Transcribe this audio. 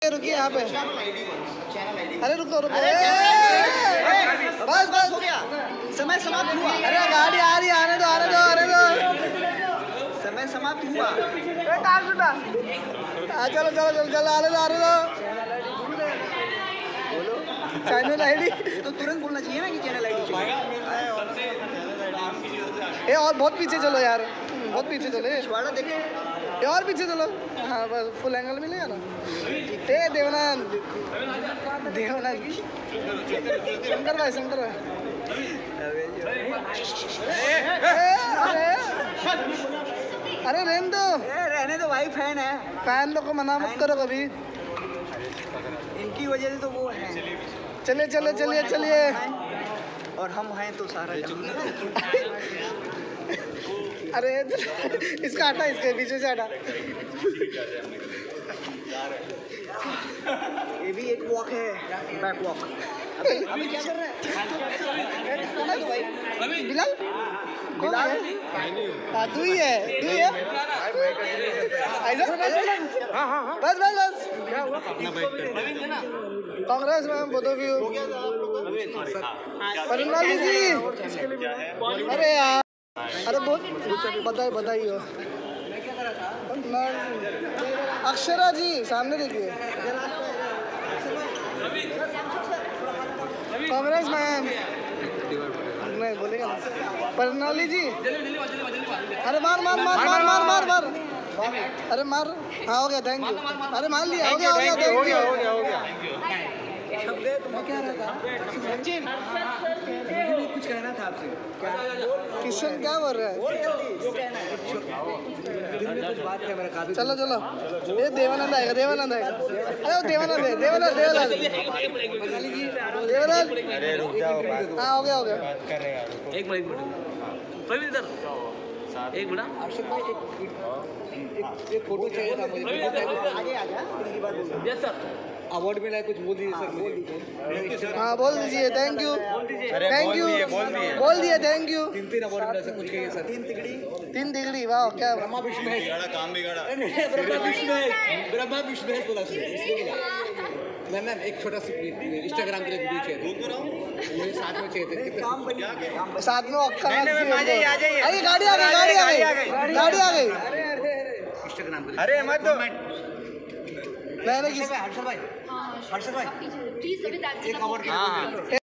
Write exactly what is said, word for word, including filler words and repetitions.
रुकिए रुकिए यहाँ पे। अरे रुको रुको, बस बस हो गया, समय समाप्त हुआ। अरे गाड़ी आ रही है, आने दो आने दो आने दो, समय समाप्त हुआ। चलो चलो चलो चलो आने दो आने दो। बोलो चैनल आईडी। ये तो तुरंत बोलना चाहिए ना कि चैनल आईडी चाहिए। ये और बहुत पीछे चलो यार, बहुत पीछे चलो, छुआड़ा देखे, ये और पीछे चलो। हाँ बस फुल एंगल मिलेगा ना। ए देवानंद देवानंद शंकर भाई शंकर भाई। अरे अरे रहने दो, रहने दो भाई, फैन है। फैन लोग को मना मत करो कभी, इनकी वजह से तो वो है। चलिए चलिए चलिए चलिए, और हम हैं तो सारा। अरे इसका हटा, इसके पीछे से हटा। ये भी एक वॉक है, बैक वॉक। अभी क्या कर रहे हैं बिलाल? बिलाल हाँ तू ही है, तू ही है। हाँ हाँ हाँ बस बस बस। कांग्रेस में बोथ ऑफ यू। परिणाली जी, अरे यार, अरे बहुत बताइए बताइए। अक्षरा जी सामने देखिए, कांग्रेस में नहीं बोलेगा ना। परिणाली जी, अरे मार मार मार मार मार मार मार, अरे मार। हाँ हो गया, थैंक यू। अरे मान लिया, हो गया हो गया, थैंक यू हो गया हो गया। क्या रहा था सचिन? मुझे कुछ कहना था आपसे। किशन क्या बोल रहा है? चलो चलो, ये देवानंद आएगा, देवानंद आएगा। अरे देवानंद है, देवानंद देवानंद देवानंद। अरे रुक जाओ, हाँ हो गया हो गया। एक मिनट प्रवीण इधर एक मिनट। अर्षद भाई एक एक फोटो चाहिए था मुझे। आगे आ जा। यस सर, अवार्ड मिला है, कुछ बोल दीजिए सर मुझे। हाँ बोल दीजिए, थैंक यू थैंक यू बोल दिए, थैंक यू। तीन तीन अवार्ड मिला सर, कुछ कहिए सर। तीन तिगड़ी तीन तिगड़ी, वाह क्या ब्रह्मा विष्णु है, काम बिगाड़ा। ब्रह्मा विष्णु है, ब्रह्मा विष्णु है बोला सर। मैम मैम एक छोटा सा इंस्टाग्राम के लिए वीडियो चाहिए, मुझे साथ में चाहिए थे। साथ में अक्का आ जाइए आ जाइए। अरे गाड़ी आ गई, गाड़ी आ गई, गाड़ी आ गई। इंस्टाग्राम पे अरे मत दो। मैंने किसी हर्षद भाई, हर्षद भाई प्लीज अभी एक अवार्ड